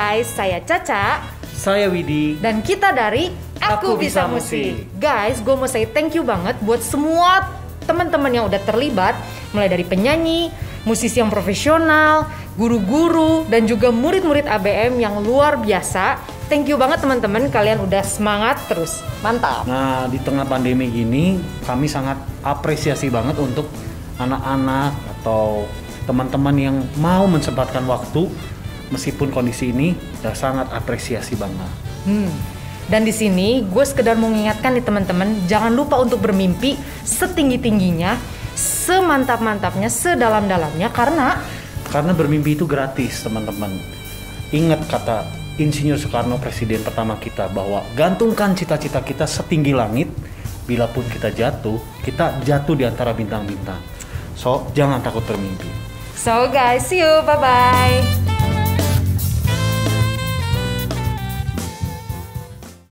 guys, saya Caca. Saya Widi. Dan kita dari Aku Bisa Musik. Guys, gue mau say thank you banget buat semua teman-teman yang udah terlibat. Mulai dari penyanyi, musisi yang profesional, guru-guru, dan juga murid-murid ABM yang luar biasa. Thank you banget teman-teman, kalian udah semangat terus. Mantap. Nah, di tengah pandemi gini, kami sangat apresiasi banget untuk anak-anak atau teman-teman yang mau mensempatkan waktu meskipun kondisi ini udah sangat apresiasi banget. Dan di sini gue sekedar mau mengingatkan nih teman-teman, jangan lupa untuk bermimpi setinggi-tingginya, semantap-mantapnya, sedalam-dalamnya karena bermimpi itu gratis, teman-teman. Ingat kata Insinyur Soekarno, presiden pertama kita, bahwa gantungkan cita-cita kita setinggi langit, bila pun kita jatuh di antara bintang-bintang. So, jangan takut bermimpi. So guys, see you, bye-bye.